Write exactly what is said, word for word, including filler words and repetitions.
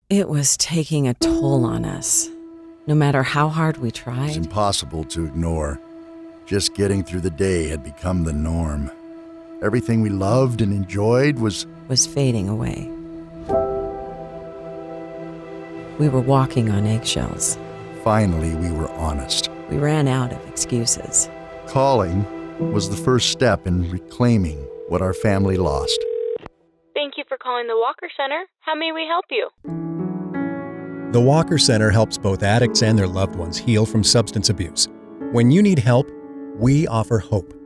It was taking a toll on us. No matter how hard we It was tried, impossible to ignore. Just getting through the day had become the norm. Everything we loved and enjoyed was... was fading away. We were walking on eggshells. Finally, we were honest. We ran out of excuses. Calling was the first step in reclaiming what our family lost. Thank you for calling the Walker Center. How may we help you? The Walker Center helps both addicts and their loved ones heal from substance abuse. When you need help, we offer hope.